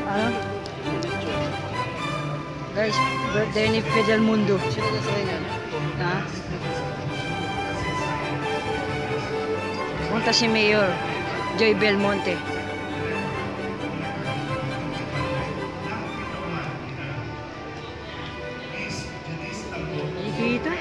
Ano? Guys, birthday ni DR.FE Del Mundo. Sino na sa kanya? Ha? Punta si Mayor Joy Belmonte. Kita?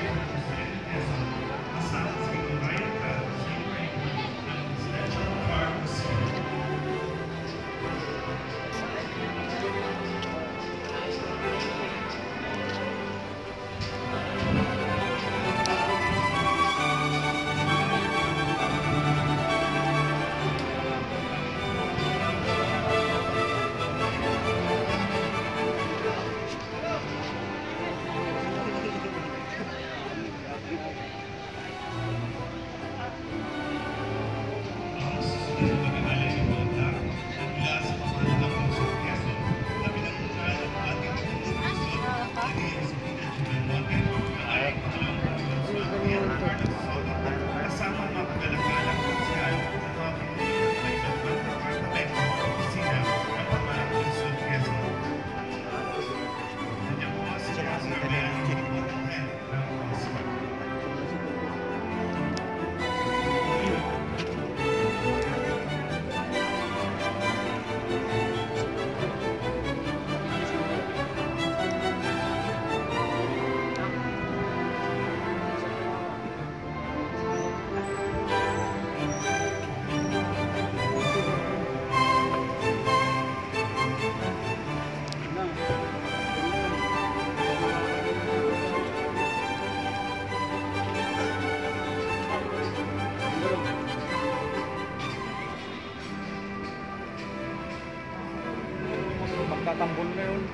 Magtatambol na yun.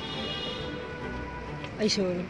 Ay, sorry.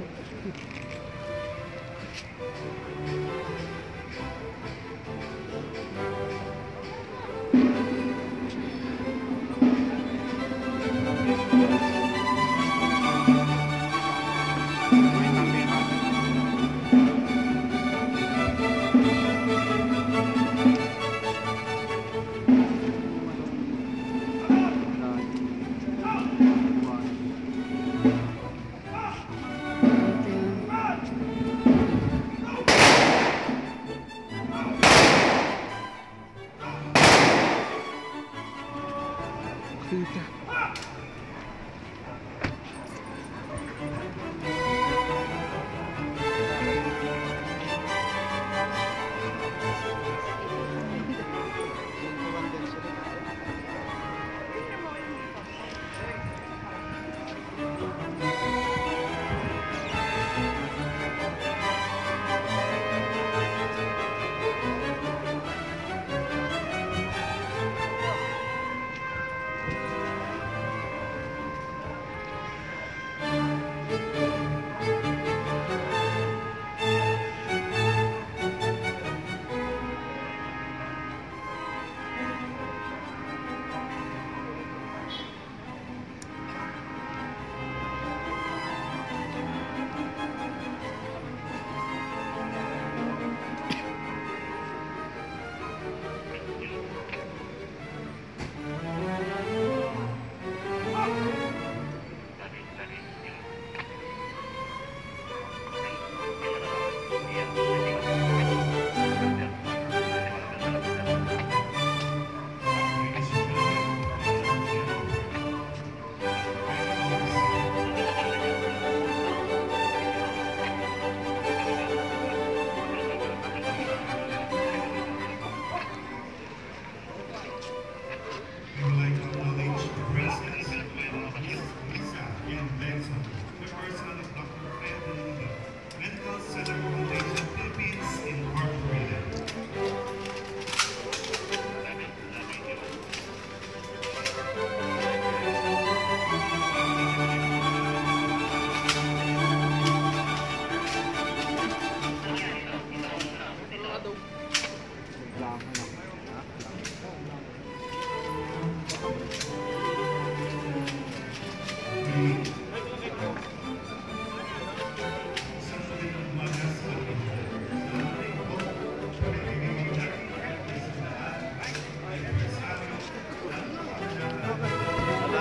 Kita.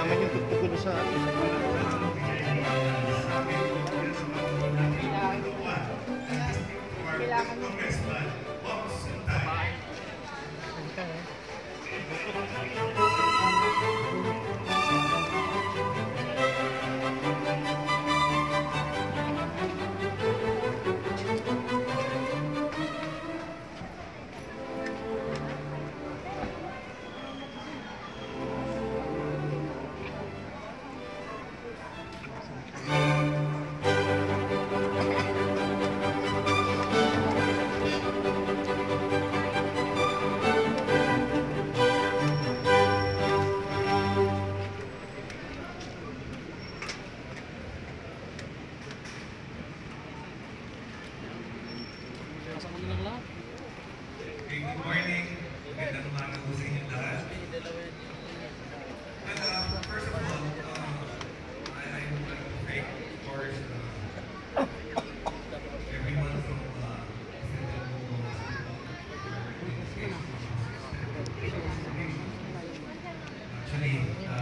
naman yung tugtugulo sa atin. Good morning. Magandang umaga po sa inyong lahat. And first of all, I would like to thank, of course, everyone from actually,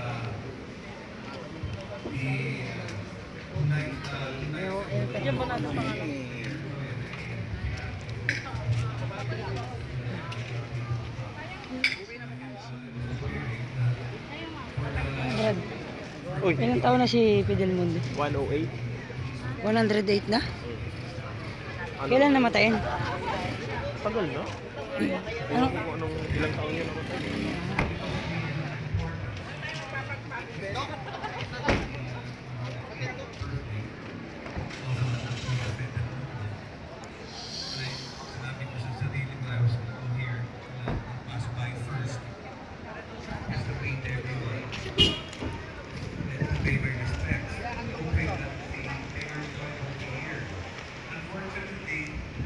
Uy. Ilang taon na si FE Del Mundo? 108. 108 na? Ano? Kailan namatayin? Tagal na? Ano? Kung anong ilang taon yun ako. Sinabi ko sa sarili ko, I was here to pass by first, just to meet everyone, and to pay my respects, hoping that they are going to be here. Unfortunately,